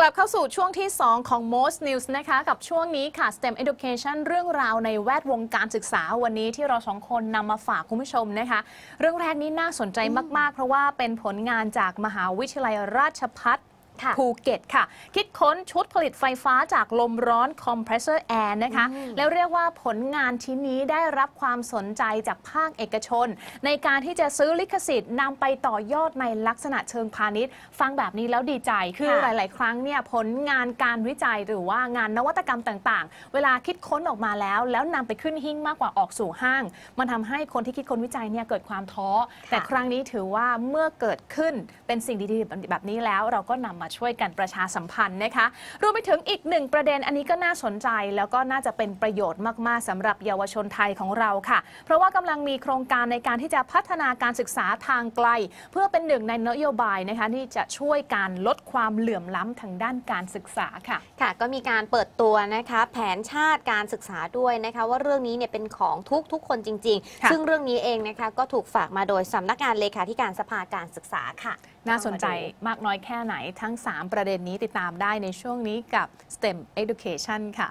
ลับเข้าสู่ช่วงที่ 2 ของ Most News นะคะกับช่วงนี้ค่ะ STEM Education เรื่องราวในแวดวงการศึกษาวันนี้ที่เราสองคนนำมาฝากคุณผู้ชมนะคะเรื่องแรกนี้น่าสนใจมากๆเพราะว่าเป็นผลงานจากมหาวิทยาลัยราชภัฏภูเก็ตค่ะคิดค้นชุดผลิตไฟฟ้าจากลมร้อนคอมเพรสเซอร์แอร์นะคะแล้วเรียกว่าผลงานชิ้นนี้ได้รับความสนใจจากภาคเอกชนในการที่จะซื้อลิขสิทธิ์นำไปต่อยอดในลักษณะเชิงพาณิชย์ฟังแบบนี้แล้วดีใจคือหลายๆครั้งเนี่ยผลงานการวิจัยหรือว่างานนวัตกรรมต่างๆเวลาคิดค้นออกมาแล้วนำไปขึ้นหิ้งมากกว่าออกสู่ห้างมันทำให้คนที่คิดค้นวิจัยเนี่ยเกิดความท้อแต่ครั้งนี้ถือว่าเมื่อเกิดขึ้นเป็นสิ่งดีๆแบบนี้แล้วเราก็นำมาช่วยกันประชาสัมพันธ์นะคะรวมไปถึงอีกหนึ่งประเด็นอันนี้ก็น่าสนใจแล้วก็น่าจะเป็นประโยชน์มากๆสำหรับเยาวชนไทยของเราค่ะเพราะว่ากำลังมีโครงการในการที่จะพัฒนาการศึกษาทางไกลเพื่อเป็นหนึ่งในนโยบายนะคะที่จะช่วยการลดความเหลื่อมล้ำทางด้านการศึกษาค่ะก็มีการเปิดตัวนะคะแผนชาติการศึกษาด้วยนะคะว่าเรื่องนี้เนี่ยเป็นของทุกคนจริงๆซึ่งเรื่องนี้เองนะคะก็ถูกฝากมาโดยสำนักงานเลขาธิการสภาการศึกษาค่ะน่าสนใจมากน้อยแค่ไหนทั้ง 3 ประเด็นนี้ติดตามได้ในช่วงนี้กับ STEM Education ค่ะ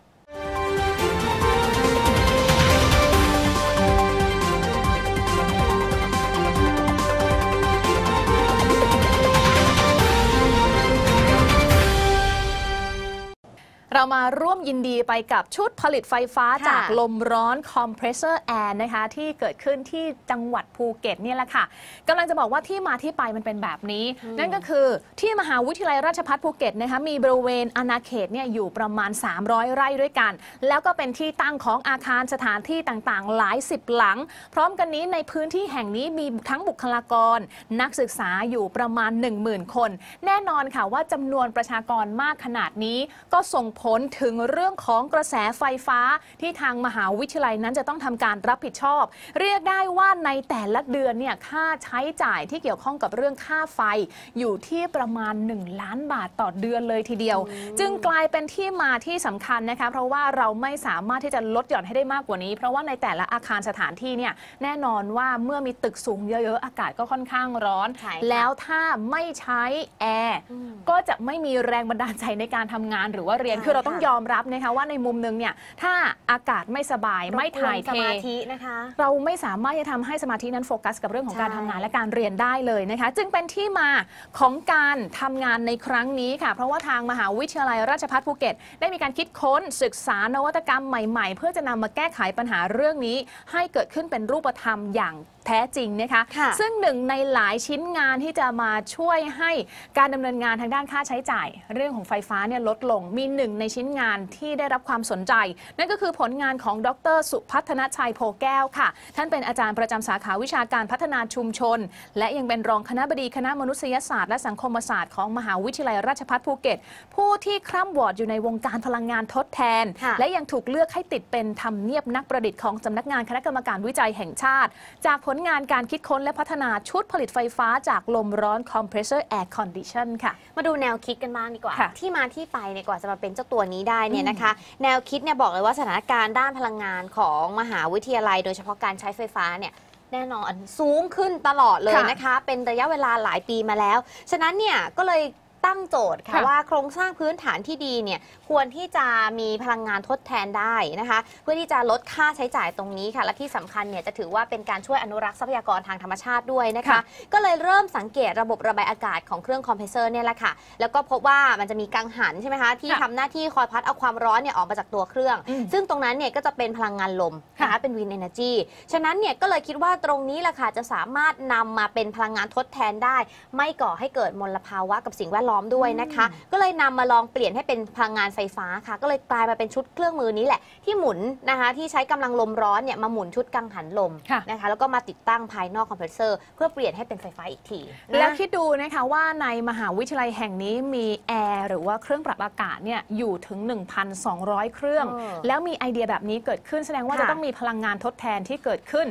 เรามาร่วมยินดีไปกับชุดผลิตไฟฟ้าจากลมร้อนคอมเพรสเซอร์แอร์นะคะที่เกิดขึ้นที่จังหวัดภูเก็ตนี่แหละค่ะกำลังจะบอกว่าที่มาที่ไปมันเป็นแบบนี้นั่นก็คือที่มหาวิทยาลัยราชภัฏภูเก็ตนะคะมีบริเวณอาณาเขตเนี่ยอยู่ประมาณ300 ไร่ด้วยกันแล้วก็เป็นที่ตั้งของอาคารสถานที่ต่างๆหลาย10หลังพร้อมกันนี้ในพื้นที่แห่งนี้มีทั้งบุคลากรนักศึกษาอยู่ประมาณ 10,000 คนแน่นอนค่ะว่าจำนวนประชากรมากขนาดนี้ก็ส่งผลถึงเรื่องของกระแสไฟฟ้าที่ทางมหาวิทยาลัยนั้นจะต้องทำการรับผิดชอบเรียกได้ว่าในแต่ละเดือนเนี่ยค่าใช้จ่ายที่เกี่ยวข้องกับเรื่องค่าไฟอยู่ที่ประมาณ1 ล้านบาทต่อเดือนเลยทีเดียวจึงกลายเป็นที่มาที่สำคัญนะคะเพราะว่าเราไม่สามารถที่จะลดหย่อนให้ได้มากกว่านี้เพราะว่าในแต่ละอาคารสถานที่เนี่ยแน่นอนว่าเมื่อมีตึกสูงเยอะๆอากาศก็ค่อนข้างร้อนแล้วถ้าไม่ใช้แอร์ก็จะไม่มีแรงบันดาลใจในการทำงานหรือว่าเรียนคือเราต้องยอมรับนะคะว่าในมุมนึงเนี่ยถ้าอากาศไม่สบายไม่ถ่ายเทนะคะเราไม่สามารถจะทำให้สมาธินั้นโฟกัสกับเรื่องของการทำงานและการเรียนได้เลยนะคะจึงเป็นที่มาของการทำงานในครั้งนี้ค่ะเพราะว่าทางมหาวิทยาลัยราชภัฏภูเก็ตได้มีการคิดค้นศึกษานวัตกรรมใหม่ๆเพื่อจะนำมาแก้ไขปัญหาเรื่องนี้ให้เกิดขึ้นเป็นรูปธรรมอย่างแท้จริงนะคะซึ่งหนึ่งในหลายชิ้นงานที่จะมาช่วยให้การดำเนินงานทางด้านค่าใช้จ่ายเรื่องของไฟฟ้าเนี่ยลดลงมีหนึ่งในชิ้นงานที่ได้รับความสนใจนั่นก็คือผลงานของดร.สุพัฒนชัยโพแก้วค่ะท่านเป็นอาจารย์ประจำสาขาวิชาการพัฒนาชุมชนและยังเป็นรองคณบดีคณะมนุษยศาสตร์และสังคมศาสตร์ของมหาวิทยาลัยราชภัฏภูเก็ตผู้ที่คร่ำวอร์ดอยู่ในวงการพลังงานทดแทนและยังถูกเลือกให้ติดเป็นทำเนียบนักประดิษฐ์ของสำนักงานคณะกรรมการวิจัยแห่งชาติจากผลงานการคิดค้นและพัฒนาชุดผลิตไฟฟ้าจากลมร้อน Compressor Air Condition ค่ะมาดูแนวคิดกันบ้างดีกว่าที่มาที่ไปเนี่ยกว่าจะมาเป็นเจ้าตัวนี้ได้เนี่ยนะคะแนวคิดเนี่ยบอกเลยว่าสถานการณ์ด้านพลังงานของมหาวิทยาลัยโดยเฉพาะการใช้ไฟฟ้าเนี่ยแน่นอนสูงขึ้นตลอดเลยนะคะเป็นระยะเวลาหลายปีมาแล้วฉะนั้นเนี่ยก็เลยตั้งโจทย์ค่ะว่าโครงสร้างพื้นฐานที่ดีเนี่ยควรที่จะมีพลังงานทดแทนได้นะคะเพื่อที่จะลดค่าใช้จ่ายตรงนี้ค่ะและที่สำคัญเนี่ยจะถือว่าเป็นการช่วยอนุรักษ์ทรัพยากรทางธรรมชาติด้วยนะคะก็เลยเริ่มสังเกตระบบระบายอากาศของเครื่องคอมเพรสเซอร์เนี่ยแหละค่ะแล้วก็พบว่ามันจะมีกังหันใช่ไหมคะที่ทำหน้าที่คอยพัดเอาความร้อนเนี่ยออกมาจากตัวเครื่องซึ่งตรงนั้นเนี่ยก็จะเป็นพลังงานลมนะคะเป็นวินเอเนอร์จีฉะนั้นเนี่ยก็เลยคิดว่าตรงนี้แหละค่ะจะสามารถนำมาเป็นพลังงานทดแทนได้ไม่ก่อให้เกิดมลภาวะกับสิ่งแวดล้อมด้วยนะคะก็เลยนำมาลองเปลี่ยนให้เป็นพลังงานไฟฟ้าค่ะก็เลยกลายมาเป็นชุดเครื่องมือนี้แหละที่หมุนนะคะที่ใช้กำลังลมร้อนเนี่ยมาหมุนชุดกังหันลมนะคะแล้วก็มาติดตั้งภายนอกคอมเพรสเซอร์เพื่อเปลี่ยนให้เป็นไฟฟ้าอีกทีแล้วคิดดูนะคะว่าในมหาวิทยาลัยแห่งนี้มีแอร์หรือว่าเครื่องปรับอากาศเนี่ยอยู่ถึง 1,200 เครื่องแล้วมีไอเดียแบบนี้เกิดขึ้นแสดงว่าจะต้องมีพลังงานทดแทนที่เกิดขึ้น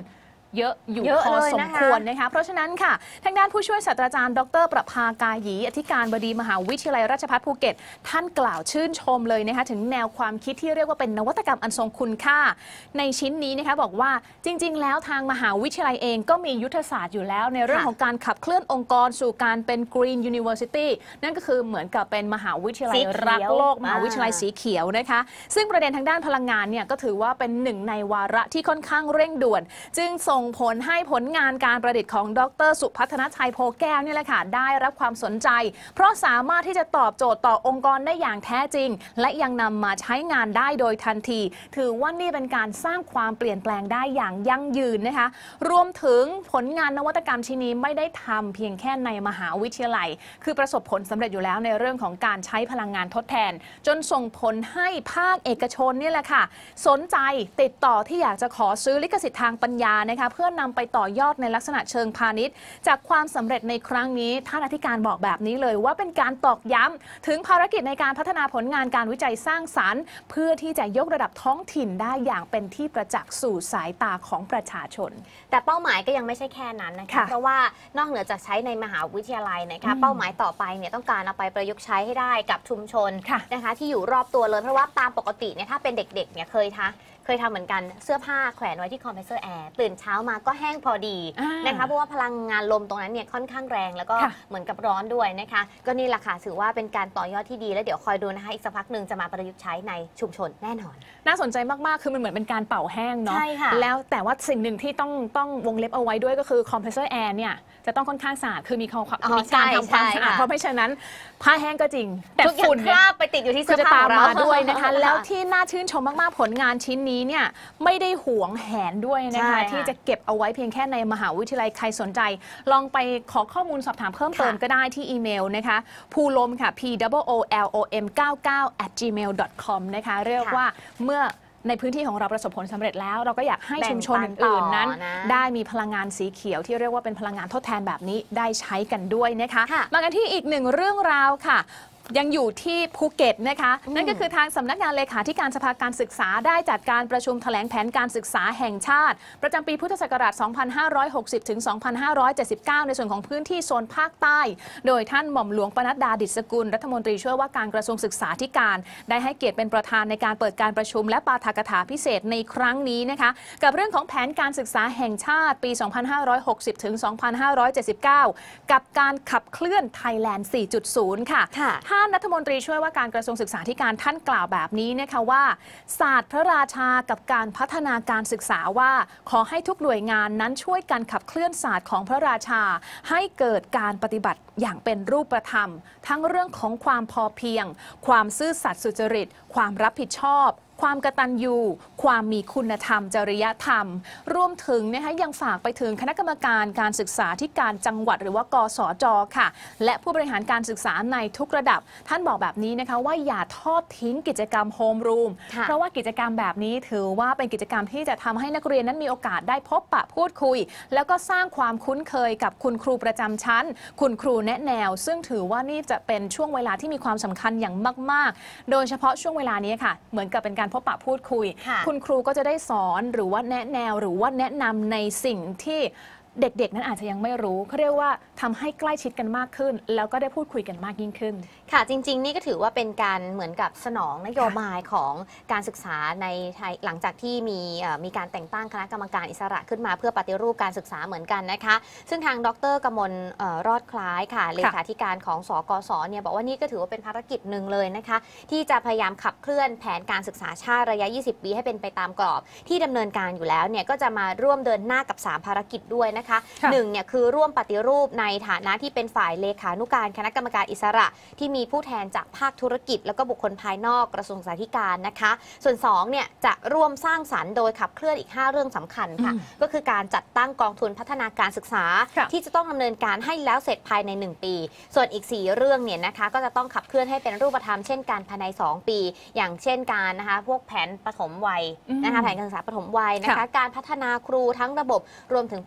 เยอะอยู่เยอะพอเลยสมนะคะควรนะคะเพราะฉะนั้นค่ะทางด้านผู้ช่วยศาสตราจารย์ดร.ประภากาหยีอธิการบดีมหาวิทยาลัยราชภัฏภูเก็ตท่านกล่าวชื่นชมเลยนะคะถึงแนวความคิดที่เรียกว่าเป็นนวัตกรรมอันทรงคุณค่าในชิ้นนี้นะคะบอกว่าจริงๆแล้วทางมหาวิทยาลัยเองก็มียุทธศาสตร์อยู่แล้วในเรื่องของการขับเคลื่อนองค์กรสู่การเป็น Green University นั่นก็คือเหมือนกับเป็นมหาวิทยาลัยรักโลกมหาวิทยาลัยสีเขียวนะคะซึ่งประเด็นทางด้านพลังงานเนี่ยก็ถือว่าเป็นหนึ่งในวาระที่ค่อนข้างเร่งด่วนจึงส่งผลให้ผลงานการประดิษฐ์ของดร.สุพัฒนชัยโพแก้วนี่แหละค่ะได้รับความสนใจเพราะสามารถที่จะตอบโจทย์ต่อองค์กรได้อย่างแท้จริงและยังนำมาใช้งานได้โดยทันทีถือว่านี่เป็นการสร้างความเปลี่ยนแปลงได้อย่างยั่งยืนนะคะรวมถึงผลงานนวัตกรรมชิ้นนี้ไม่ได้ทำเพียงแค่ในมหาวิทยาลัยคือประสบผลสำเร็จอยู่แล้วในเรื่องของการใช้พลังงานทดแทนจนส่งผลให้ภาคเอกชนนี่แหละค่ะสนใจติดต่อที่อยากจะขอซื้อลิขสิทธิ์ทางปัญญานะคะเพื่อนำไปต่อยอดในลักษณะเชิงพาณิชย์จากความสำเร็จในครั้งนี้ท่านอธิการบอกแบบนี้เลยว่าเป็นการตอกย้ำถึงภารกิจในการพัฒนาผลงานการวิจัยสร้างสรรค์เพื่อที่จะยกระดับท้องถิ่นได้อย่างเป็นที่ประจักษ์สู่สายตาของประชาชนแต่เป้าหมายก็ยังไม่ใช่แค่นั้นนะคะเพราะว่านอกเหนือจากใช้ในมหาวิทยาลัยนะคะเป้าหมายต่อไปเนี่ยต้องการเอาไปประยุกต์ใช้ให้ได้กับชุมชนนะคะที่อยู่รอบตัวเลยเพราะว่าตามปกติเนี่ยถ้าเป็นเด็กๆเนี่ยเคยทำเหมือนกันเสื้อผ้าแขวนไว้ที่คอมเพรสเซอร์แอร์ตื่นเช้ามาก็แห้งพอดีนะคะเพราะว่าพลังงานลมตรงนั้นเนี่ยค่อนข้างแรงแล้วก็เหมือนกับร้อนด้วยนะคะก็นี่แหละค่ะถือว่าเป็นการต่อยอดที่ดีแล้วเดี๋ยวคอยดูนะคะอีกสักพักหนึ่งจะมาประยุกต์ใช้ในชุมชนแน่นอนน่าสนใจมากๆคือมันเหมือนเป็นการเป่าแห้งเนาะใช่ค่ะแล้วแต่ว่าสิ่งหนึ่งที่ต้องวงเล็บเอาไว้ด้วยก็คือคอมเพรสเซอร์แอร์เนี่ยจะต้องค่อนข้างสะอาดคือมีการทำความสะอาดเพราะไม่เช่นนั้นผ้าแห้งก็จริงแต่ฝุ่นเนี่ยไปติดอยู่ที่เสื้อผ้าจะตามมาด้วยนะคะแล้วที่น่าชื่นชมมากๆผลงานชิ้นนี้เนี่ยไม่ได้หวงแหนด้วยนะคะที่จะเก็บเอาไว้เพียงแค่ในมหาวิทยาลัยใครสนใจลองไปขอข้อมูลสอบถามเพิ่มเติมก็ได้ที่อีเมลนะคะภูลมค่ะ POOLOM99@gmail.com นะคะเรียกว่าเมื่อในพื้นที่ของเราประสบผลสำเร็จแล้วเราก็อยากให้ชุมชนอื่นๆนั้นได้มีพลังงานสีเขียวที่เรียกว่าเป็นพลังงานทดแทนแบบนี้ได้ใช้กันด้วยนะคะมากันที่อีกหนึ่งเรื่องราวค่ะยังอยู่ที่ภูเก็ตนะคะนั่นก็คือทางสำนักงานเลขาธิการสภาการศึกษาได้จัดการประชุมแถลงแผนการศึกษาแห่งชาติประจำปีพุทธศักราช 2560 ถึง 2579 ในส่วนของพื้นที่โซนภาคใต้ โดยท่านหม่อมหลวงปนัดดา ดิษฐกุลรัฐมนตรีช่วยว่าการกระทรวงศึกษาธิการได้ให้เกียรติเป็นประธานในการเปิดการประชุมและปาฐกถาพิเศษในครั้งนี้นะคะกับเรื่องของแผนการศึกษาแห่งชาติปี 2560 ถึง 2579 กับการขับเคลื่อนไทยแลนด์ 4.0 ค่ะท่านรัฐมนตรีช่วยว่าการกระทรวงศึกษาธิการท่านกล่าวแบบนี้นะคะว่าศาสตร์พระราชากับการพัฒนาการศึกษาว่าขอให้ทุกหน่วยงานนั้นช่วยกันขับเคลื่อนศาสตร์ของพระราชาให้เกิดการปฏิบัติอย่างเป็นรูปธรรมทั้งเรื่องของความพอเพียงความซื่อสัตย์สุจริตความรับผิดชอบความกตัญญูความมีคุณธรรมจริยธรรมรวมถึงนะคะยังฝากไปถึงคณะกรรมการการศึกษาธิการจังหวัดหรือว่ากสจ.ค่ะและผู้บริหารการศึกษาในทุกระดับท่านบอกแบบนี้นะคะว่าอย่าทอดทิ้งกิจกรรมโฮมรูมเพราะว่ากิจกรรมแบบนี้ถือว่าเป็นกิจกรรมที่จะทำให้นักเรียนนั้นมีโอกาสได้พบปะพูดคุยแล้วก็สร้างความคุ้นเคยกับคุณครูประจำชั้นคุณครูแนะแนวซึ่งถือว่านี่จะเป็นช่วงเวลาที่มีความสำคัญอย่างมากๆโดยเฉพาะช่วงเวลานี้ค่ะเหมือนกับเป็นการพบปะพูดคุยคุณครูก็จะได้สอนหรือว่าแนะแนวหรือว่าแนะนำในสิ่งที่เด็กๆนั้นอาจจะยังไม่รู้เขาเรียกว่าทำให้ใกล้ชิดกันมากขึ้นแล้วก็ได้พูดคุยกันมากยิ่งขึ้นค่ะจริงๆนี่ก็ถือว่าเป็นการเหมือนกับสนองนโยบายของการศึกษาในไทยหลังจากที่มีการแต่งตั้งคณะกรรมการอิสระขึ้นมาเพื่อปฏิรูปการศึกษาเหมือนกันนะคะซึ่งทางดร.กมลรอดคล้ายค่ะเลขาธิการของสกส.เนี่ยบอกว่านี่ก็ถือว่าเป็นภารกิจหนึ่งเลยนะคะที่จะพยายามขับเคลื่อนแผนการศึกษาชาติระยะ 20 ปีให้เป็นไปตามกรอบที่ดำเนินการอยู่แล้วเนี่ยก็จะมาร่วมเดินหน้ากับ3ภารกิจด้วยนะคะหนึ่งเนี่ยคือร่วมปฏิรูปในฐานะที่เป็นฝ่ายเลขานุการคณะกรรมการอิสระที่มีผู้แทนจากภาคธุรกิจแล้วก็บุคคลภายนอกกระทรวงศึกษาธิการนะคะส่วน2เนี่ยจะร่วมสร้างสรรค์โดยขับเคลื่อนอีก5เรื่องสำคัญค่ะก็คือการจัดตั้งกองทุนพัฒนาการศึกษาที่จะต้องดำเนินการให้แล้วเสร็จภายใน1ปีส่วนอีก4เรื่องเนี่ยนะคะก็จะต้องขับเคลื่อนให้เป็นรูปธรรมเช่นการภายใน2ปีอย่างเช่นการนะคะพวกแผนปฐมวัยนะคะแผนการศึกษาปฐมวัยนะคะการพัฒนาครูทั้งระบบรวมถึงพวกหลักสูตร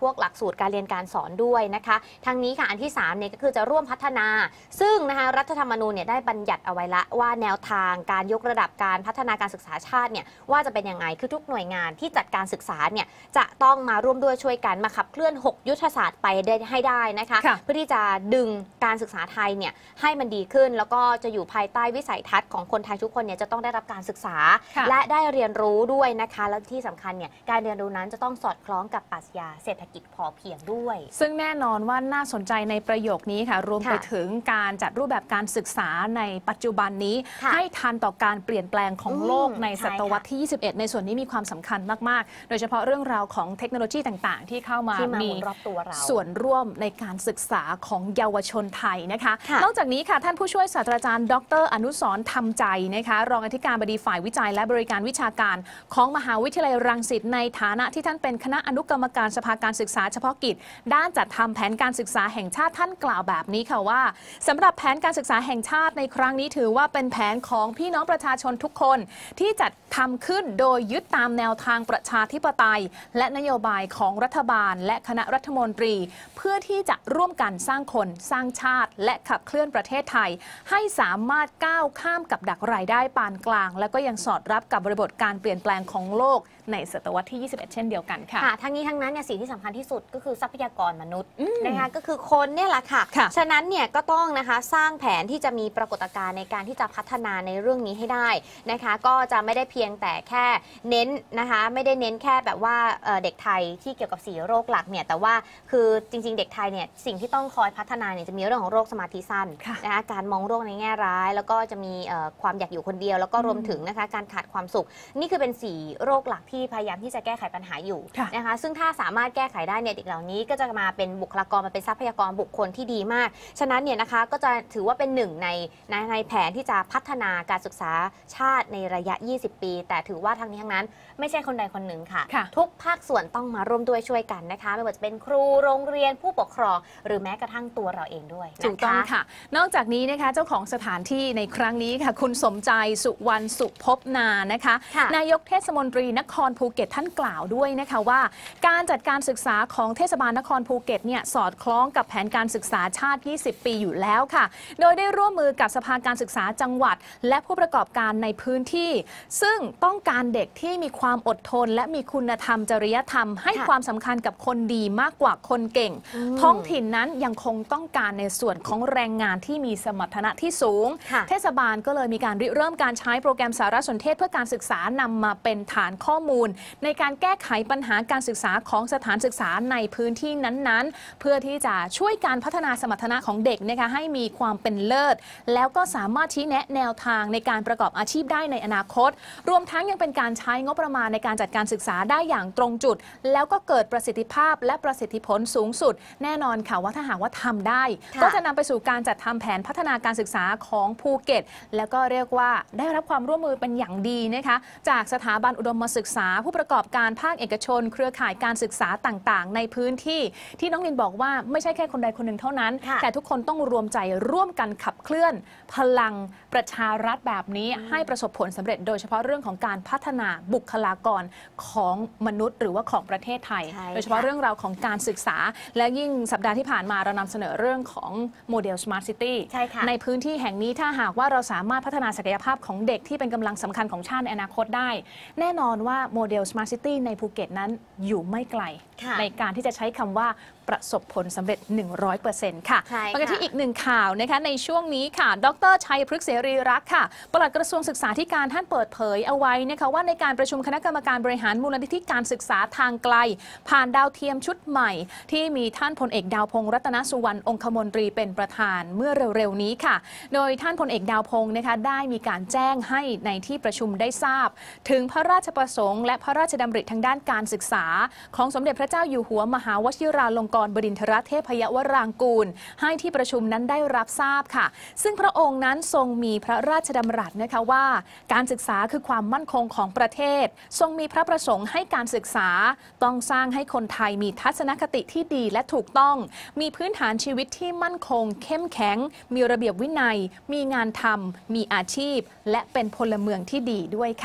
ตรการเรียนการสอนด้วยนะคะทางนี้ค่ะอันที่3เนี่ยก็คือจะร่วมพัฒนาซึ่งนะคะรัฐธรรมนูญเนี่ยได้บัญญัติเอาไว้ละว่าแนวทางการยกระดับการพัฒนาการศึกษาชาติเนี่ยว่าจะเป็นยังไงคือทุกหน่วยงานที่จัดการศึกษาเนี่ยจะต้องมาร่วมด้วยช่วยกันมาขับเคลื่อน6ยุทธศาสตร์ไปให้ได้นะคะเพื่อที่จะดึงการศึกษาไทยเนี่ยให้มันดีขึ้นแล้วก็จะอยู่ภายใต้วิสัยทัศน์ของคนไทยทุกคนเนี่ยจะต้องได้รับการศึกษาและได้เรียนรู้ด้วยนะคะแล้วที่สำคัญเนี่ยการเรียนรู้นั้นจะต้องสอดคล้องกับปรัชญาเศรษฐกิจพอเพียงด้วยซึ่งแน่นอนว่าน่าสนใจในประโยคนี้ค่ะรวมไปถึงการจัดรูปแบบการศึกษาในปัจจุบันนี้ให้ทันต่อการเปลี่ยนแปลงของโลกในศตวรรษที่ 21 ในส่วนนี้มีความสำคัญมากๆโดยเฉพาะเรื่องราวของเทคโนโลยีต่างๆที่เข้ามามีส่วนร่วมในการศึกษาของเยาวชนไทยนะคะนอกจากนี้ค่ะท่านผู้ช่วยศาสตราจารย์ดร.อนุสรณ์ธรรมใจนะคะรองอธิการบดีฝ่ายวิจัยและบริการวิชาการของมหาวิทยาลัยรังสิตในฐานะที่ท่านเป็นคณะอนุกรรมการสภาการศึกษาเฉพาะกิจด้านจัดทำแผนการศึกษาแห่งชาติท่านกล่าวแบบนี้ค่ะว่าสำหรับแผนการศึกษาแห่งชาติในครั้งนี้ถือว่าเป็นแผนของพี่น้องประชาชนทุกคนที่จัดทำขึ้นโดยยึดตามแนวทางประชาธิปไตยและนโยบายของรัฐบาลและคณะรัฐมนตรีเพื่อที่จะร่วมกันสร้างคนสร้างชาติและขับเคลื่อนประเทศไทยให้สามารถก้าวข้ามกับดักรายได้ปานกลางและก็ยังสอดรับกับบริบทการเปลี่ยนแปลงของโลกในศตวรรษที่ 21 เช่นเดียวกันค่ะทั้งนี้ทั้งนั้นเนี่ยสิ่งที่สำคัญที่สุดก็คือทรัพยากรมนุษย์นะคะก็คือคนเนี่ยแหละค่ะฉะนั้นเนี่ยก็ต้องนะคะสร้างแผนที่จะมีปรากฏการณ์ในการที่จะพัฒนาในเรื่องนี้ให้ได้นะคะก็จะไม่ได้เพียงแต่แค่เน้นนะคะไม่ได้เน้นแค่แบบว่าเด็กไทยที่เกี่ยวกับ4โรคหลักเนี่ยแต่ว่าคือจริงๆเด็กไทยเนี่ยสิ่งที่ต้องคอยพัฒนาเนี่ยจะมีเรื่องของโรคสมาธิสั้นนะคะการมองโรคในแง่ร้ายแล้วก็จะมีความอยากอยู่คนเดียวแล้วก็รวมถึงนะคะการขาดความสุขนี่คือเป็น4โรคหลักที่พยายามที่จะแก้ไขปัญหาอยู่นะคะซึ่งถ้าสามารถแก้ไขได้เนี่ยเด็กเหล่านี้ก็จะมาเป็นบุคลากรมาเป็นทรัพยากรบุคคลที่ดีมากฉะนั้นเนี่ยนะคะก็จะถือว่าเป็นหนึ่งในแผนที่จะพัฒนาการศึกษาชาติในระยะ20 ปีแต่ถือว่าทั้งนี้ทั้งนั้นไม่ใช่คนใดคนหนึ่งค่ะทุกภาคส่วนต้องมาร่วมด้วยช่วยกันนะคะไม่ว่าจะเป็นครูโรงเรียนผู้ปกครองหรือแม้กระทั่งตัวเราเองด้วยถูกต้องค่ะนอกจากนี้นะคะเจ้าของสถานที่ในครั้งนี้ค่ะคุณสมใจสุวรรณสุภพนานะคะนายกเทศมนตรีนครภูเก็ตท่านกล่าวด้วยนะคะว่าการจัดการศึกษาของเทศบาลนครภูเก็ตเนี่ยสอดคล้องกับแผนการศึกษาชาติ20 ปีอยู่แล้วค่ะโดยได้ร่วมมือกับสภาการศึกษาจังหวัดและผู้ประกอบการในพื้นที่ซึ่งต้องการเด็กที่มีความอดทนและมีคุณธรรมจริยธรรมให้ความสำคัญกับคนดีมากกว่าคนเก่งท้องถิ่นนั้นยังคงต้องการในส่วนของแรงงานที่มีสมรรถนะที่สูงเทศบาลก็เลยมีการริเริ่มการใช้โปรแกรมสารสนเทศเพื่อการศึกษานำมาเป็นฐานข้อมูลในการแก้ไขปัญหาการศึกษาของสถานศึกษาในพื้นที่นั้นๆเพื่อที่จะช่วยการพัฒนาสมรรถนะของเด็กนะคะให้มีความเป็นเลิศแล้วก็สามารถชี้แนะแนวทางในการประกอบอาชีพได้ในอนาคตรวมทั้งยังเป็นการใช้งบประมาณในการจัดการศึกษาได้อย่างตรงจุดแล้วก็เกิดประสิทธิภาพและประสิทธิผลสูงสุดแน่นอนค่ะว่าถ้าหากว่าทำได้ก็จะนำไปสู่การจัดทำแผนพัฒนาการศึกษาของภูเก็ตแล้วก็เรียกว่าได้รับความร่วมมือเป็นอย่างดีนะคะจากสถาบันอุดมศึกษาผู้ประกอบการภาคเอกชนเครือข่ายการศึกษาต่างๆในพื้นที่ที่น้องลินบอกว่าไม่ใช่แค่คนใดคนหนึ่งเท่านั้นแต่ทุกคนต้องรวมใจร่วมกันขับเคลื่อนพลังประชารัฐแบบนี้ให้ประสบผลสำเร็จโดยเฉพาะเรื่องของการพัฒนาบุคลากรของมนุษย์หรือว่าของประเทศไทยโดยเฉพาะเรื่องราวของการศึกษาและยิ่งสัปดาห์ที่ผ่านมาเรานำเสนอเรื่องของโมเดล Smart City ในพื้นที่แห่งนี้ถ้าหากว่าเราสามารถพัฒนาศักยภาพของเด็กที่เป็นกำลังสำคัญของชาติในอนาคตได้แน่นอนว่าโมเดล Smart City ในภูเก็ตนั้นอยู่ไม่ไกลในการที่จะใช้คำว่าประสบผลสำเร็จ 100% ค่ะไปกันที่อีกหนึ่งข่าวนะคะในช่วงนี้ค่ะดร.ชัยพฤกษ์เสรีรักษ์ค่ะปลัดกระทรวงศึกษาธิการท่านเปิดเผยเอาไว้นะคะว่าในการประชุมคณะกรรมการบริหารมูลนิธิการศึกษาทางไกลผ่านดาวเทียมชุดใหม่ที่มีท่านพลเอกดาวพงษ์รัตนสุวรรณองคมนตรีเป็นประธานเมื่อเร็วๆนี้ค่ะโดยท่านพลเอกดาวพงษ์นะคะได้มีการแจ้งให้ในที่ประชุมได้ทราบถึงพระราชประสงค์และพระราชดำริทางด้านการศึกษาของสมเด็จพระเจ้าอยู่หัวมหาวชิราลงกรณ์บดินทรเทพยวรางกูลให้ที่ประชุมนั้นได้รับทราบค่ะซึ่งพระองค์นั้นทรงมีพระราชดำรัสนะคะว่าการศึกษาคือความมั่นคงของประเทศทรงมีพระประสงค์ให้การศึกษาต้องสร้างให้คนไทยมีทัศนคติที่ดีและถูกต้องมีพื้นฐานชีวิตที่มั่นคงเข้มแข็งมีระเบียบวินัยมีงานทำมีอาชีพและเป็นพลเมืองที่ดีด้วยค่ะ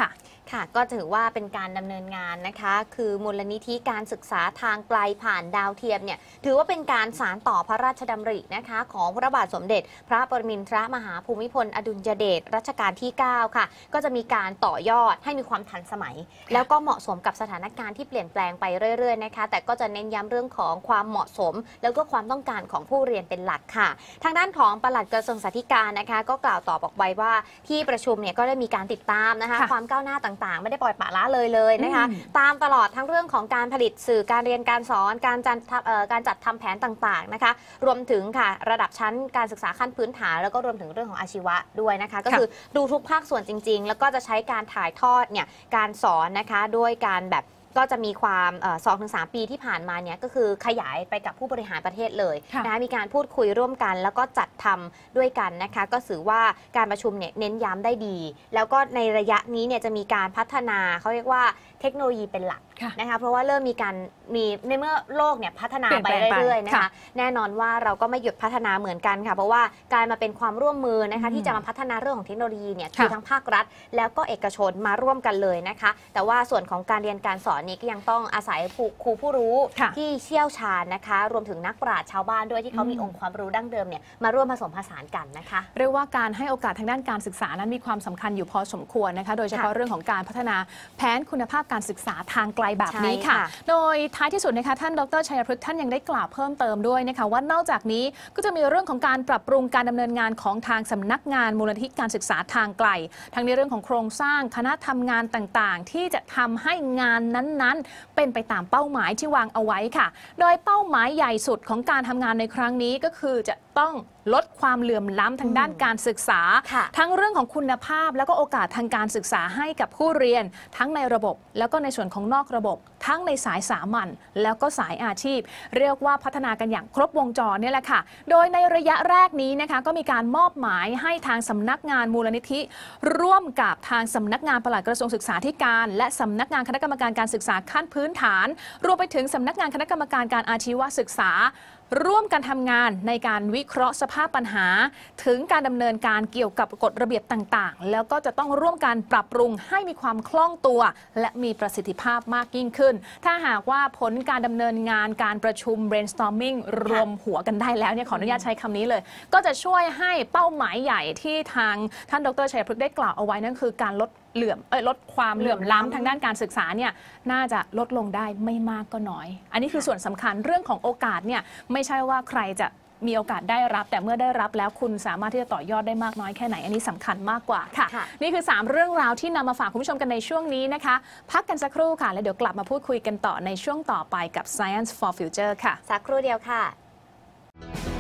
ค่ะก็ถือว่าเป็นการดำเนินงานนะคะคือมูลนิธิการศึกษาทางไกลผ่านดาวเทียมเนี่ยถือว่าเป็นการสานต่อพระราชดำรินะคะของพระบาทสมเด็จพระปรมินทรมหาภูมิพลอดุลยเดชรัชกาลที่ 9 ค่ะก็จะมีการต่อยอดให้มีความทันสมัย แล้วก็เหมาะสมกับสถานการณ์ที่เปลี่ยนแปลงไปเรื่อยๆนะคะแต่ก็จะเน้นย้ำเรื่องของความเหมาะสม แล้วก็ความต้องการของผู้เรียนเป็นหลักค่ะทางด้านของปลัดกระทรวงศึกษาธิการนะคะก็กล่าวตอบออกไว้ว่าที่ประชุมเนี่ยก็ได้มีการติดตามนะคะความก้าวหน้าต่างๆไม่ได้ปล่อยปละละเลยนะคะตามตลอดทั้งเรื่องของการผลิตสื่อการเรียนการสอนการจัดทำแผนต่างๆนะคะรวมถึงค่ะระดับชั้นการศึกษาขั้นพื้นฐานแล้วก็รวมถึงเรื่องของอาชีวะด้วยนะคะก็คือดูทุกภาคส่วนจริงๆแล้วก็จะใช้การถ่ายทอดเนี่ยการสอนนะคะด้วยการแบบก็จะมีความ2-3 ปีที่ผ่านมาเนี่ยก็คือขยายไปกับผู้บริหารประเทศเลยนะคะมีการพูดคุยร่วมกันแล้วก็จัดทำด้วยกันนะคะก็ถือว่าการประชุมเนี่ยเน้นย้ำได้ดีแล้วก็ในระยะนี้เนี่ยจะมีการพัฒนาเขาเรียกว่าเทคโนโลยีเป็นหลักนะคะเพราะว่าเริ่มมีในเมื่อโลกเนี่ยพัฒนาไปเรื่อยๆนะคะแน่นอนว่าเราก็ไม่หยุดพัฒนาเหมือนกันค่ะเพราะว่าการมาเป็นความร่วมมือนะคะที่จะมาพัฒนาเรื่องของเทคโนโลยีเนี่ยคือทั้งภาครัฐแล้วก็เอกชนมาร่วมกันเลยนะคะแต่ว่าส่วนของการเรียนการสอนนี้ก็ยังต้องอาศัยครูผู้รู้ที่เชี่ยวชาญนะคะรวมถึงนักปราชญ์ชาวบ้านด้วยที่เขามีองค์ความรู้ดั้งเดิมเนี่ยมาร่วมผสมผสานกันนะคะเรียกว่าการให้โอกาสทางด้านการศึกษานั้นมีความสำคัญอยู่พอสมควรนะคะโดยเฉพาะเรื่องของการพัฒนาแผนคุณภาพการศึกษาทางไกลแบบนี้ค่ะโดยท้ายที่สุดนะคะท่านดร.ชัยพฤกษ์ท่านยังได้กล่าวเพิ่มเติมด้วยนะคะว่านอกจากนี้ก็จะมีเรื่องของการปรับปรุงการดำเนินงานของทางสำนักงานมูลนิธิการศึกษาทางไกลทั้งในเรื่องของโครงสร้างคณะทำงานต่างๆที่จะทำให้งานนั้นๆเป็นไปตามเป้าหมายที่วางเอาไว้ค่ะโดยเป้าหมายใหญ่สุดของการทำงานในครั้งนี้ก็คือจะต้องลดความเหลื่อมล้ำทางด้านการศึกษาทั้งเรื่องของคุณภาพแล้วก็โอกาสทางการศึกษาให้กับผู้เรียนทั้งในระบบแล้วก็ในส่วนของนอกระบบทั้งในสายสามัญแล้วก็สายอาชีพเรียกว่าพัฒนากันอย่างครบวงจรนี่แหละค่ะโดยในระยะแรกนี้นะคะก็มีการมอบหมายให้ทางสำนักงานมูลนิธิร่วมกับทางสำนักงานปลัดกระทรวงศึกษาธิการและสำนักงานคณะกรรมการการศึกษาขั้นพื้นฐานรวมไปถึงสำนักงานคณะกรรมการการอาชีวศึกษาร่วมกันทำงานในการวิเคราะห์สภาพปัญหาถึงการดำเนินการเกี่ยวกับกฎระเบียบต่างๆแล้วก็จะต้องร่วมกันปรับปรุงให้มีความคล่องตัวและมีประสิทธิภาพมากยิ่งขึ้นถ้าหากว่าผลการดำเนินงานการประชุม brainstorming รวมหัวกันได้แล้วเนี่ยขออนุญาตใช้คำนี้เลยก็จะช่วยให้เป้าหมายใหญ่ที่ทางท่านดร.ชัยพฤกษ์ได้กล่าวเอาไว้นั่นคือการลดความเหลื่อมล้ำทางด้านการศึกษาเนี่ยน่าจะลดลงได้ไม่มากก็น้อยอันนี้คือส่วนสำคัญเรื่องของโอกาสเนี่ยไม่ใช่ว่าใครจะมีโอกาสได้รับแต่เมื่อได้รับแล้วคุณสามารถที่จะต่อยอดได้มากน้อยแค่ไหนอันนี้สำคัญมากกว่าค่ะนี่คือ3เรื่องราวที่นำมาฝากคุณผู้ชมกันในช่วงนี้นะคะพักกันสักครู่ค่ะแล้วเดี๋ยวกลับมาพูดคุยกันต่อในช่วงต่อไปกับ Science for Future ค่ะสักครู่เดียวค่ะ